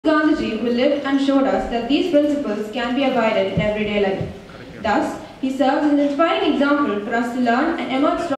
Gandhiji who lived and showed us that these principles can be abided in everyday life. Thus, he serves as an inspiring example for us to learn and emerge strong.